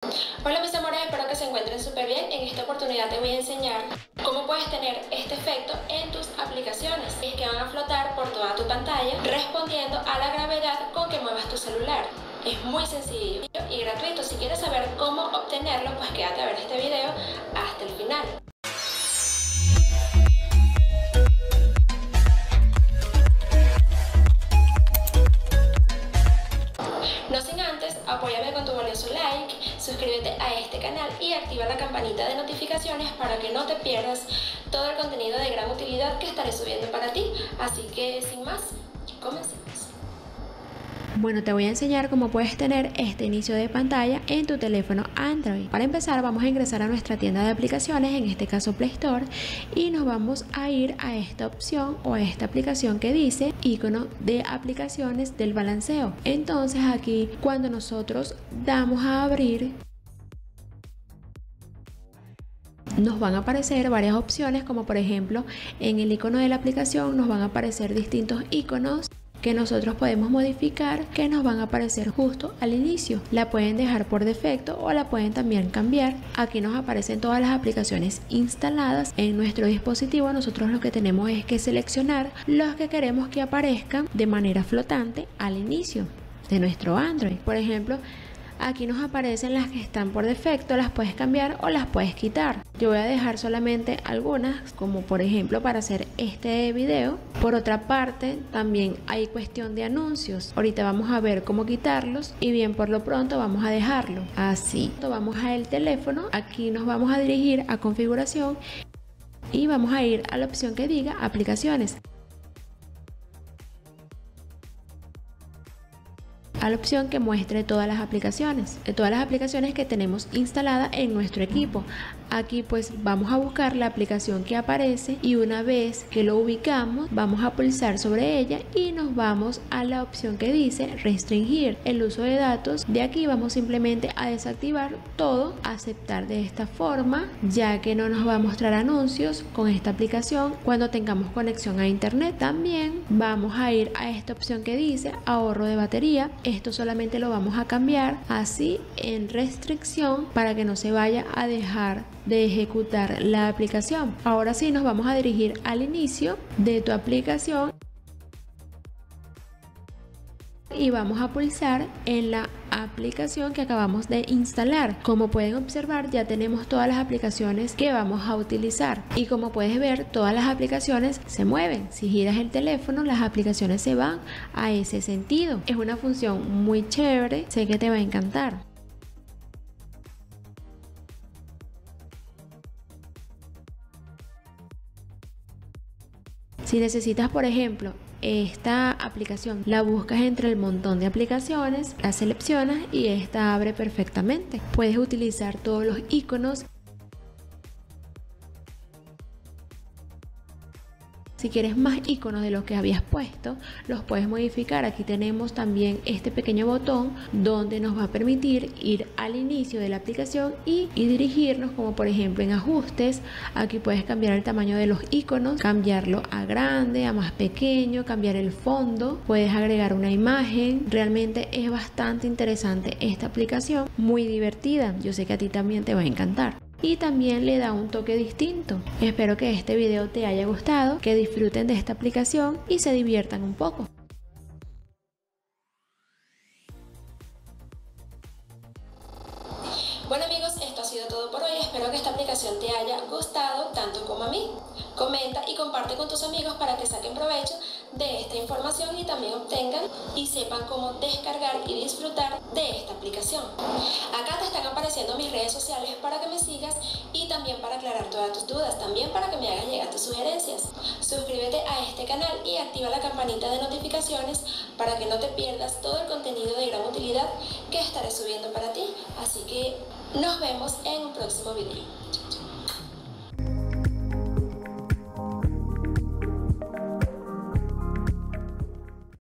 Hola mis amores, espero que se encuentren súper bien. En esta oportunidad te voy a enseñar cómo puedes tener este efecto en tus aplicaciones. Es que van a flotar por toda tu pantalla respondiendo a la gravedad con que muevas tu celular. Es muy sencillo y gratuito. Si quieres saber cómo obtenerlo, pues quédate a ver este video hasta el final. No sin antes, apóyame con tu valioso like, suscríbete a este canal y activa la campanita de notificaciones para que no te pierdas todo el contenido de gran utilidad que estaré subiendo para ti. Así que sin más, comencemos. Bueno, te voy a enseñar cómo puedes tener este inicio de pantalla en tu teléfono Android. Para empezar, vamos a ingresar a nuestra tienda de aplicaciones, en este caso Play Store, y nos vamos a ir a esta opción o a esta aplicación que dice icono de aplicaciones del balanceo. Entonces aquí, cuando nosotros damos a abrir, nos van a aparecer varias opciones, como por ejemplo en el icono de la aplicación nos van a aparecer distintos iconos que nosotros podemos modificar, que nos van a aparecer justo al inicio. La pueden dejar por defecto o la pueden también cambiar. Aquí nos aparecen todas las aplicaciones instaladas en nuestro dispositivo. Nosotros lo que tenemos es que seleccionar los que queremos que aparezcan de manera flotante al inicio de nuestro Android. Por ejemplo, aquí nos aparecen las que están por defecto, las puedes cambiar o las puedes quitar. Yo voy a dejar solamente algunas, como por ejemplo para hacer este video. Por otra parte, también hay cuestión de anuncios. Ahorita vamos a ver cómo quitarlos y bien, por lo pronto vamos a dejarlo así. Vamos al teléfono, aquí nos vamos a dirigir a configuración y vamos a ir a la opción que diga aplicaciones. A la opción que muestre todas las aplicaciones que tenemos instaladas en nuestro equipo. Aquí pues vamos a buscar la aplicación que aparece y una vez que lo ubicamos vamos a pulsar sobre ella y nos vamos a la opción que dice restringir el uso de datos. De aquí vamos simplemente a desactivar todo, aceptar de esta forma, ya que no nos va a mostrar anuncios con esta aplicación cuando tengamos conexión a internet. También vamos a ir a esta opción que dice ahorro de batería. Esto solamente lo vamos a cambiar así en restricción para que no se vaya a dejar de ejecutar la aplicación. Ahora sí nos vamos a dirigir al inicio de tu aplicación y vamos a pulsar en la aplicación que acabamos de instalar. Como pueden observar, ya tenemos todas las aplicaciones que vamos a utilizar y como puedes ver, todas las aplicaciones se mueven. Si giras el teléfono, las aplicaciones se van a ese sentido. Es una función muy chévere, sé que te va a encantar. Si necesitas, por ejemplo, esta aplicación, la buscas entre el montón de aplicaciones, la seleccionas y esta abre perfectamente. Puedes utilizar todos los iconos. Si quieres más iconos de los que habías puesto, los puedes modificar. Aquí tenemos también este pequeño botón donde nos va a permitir ir al inicio de la aplicación y dirigirnos, como por ejemplo en ajustes. Aquí puedes cambiar el tamaño de los iconos, cambiarlo a grande, a más pequeño, cambiar el fondo, puedes agregar una imagen. Realmente es bastante interesante esta aplicación, muy divertida. Yo sé que a ti también te va a encantar. Y también le da un toque distinto. Espero que este video te haya gustado, que disfruten de esta aplicación y se diviertan un poco. Bueno amigos, esto ha sido todo por hoy. Espero que esta aplicación te haya gustado tanto como a mí. Comenta y comparte con tus amigos para que saquen provecho de esta información y también obtengan y sepan cómo descargar y disfrutar de esta aplicación. Acá te están apareciendo mis redes sociales para que me sigas y también para aclarar todas tus dudas, también para que me hagas llegar tus sugerencias. Suscríbete a este canal y activa la campanita de notificaciones para que no te pierdas todo el contenido de gran utilidad que estaré subiendo para ti. Así que nos vemos en un próximo video.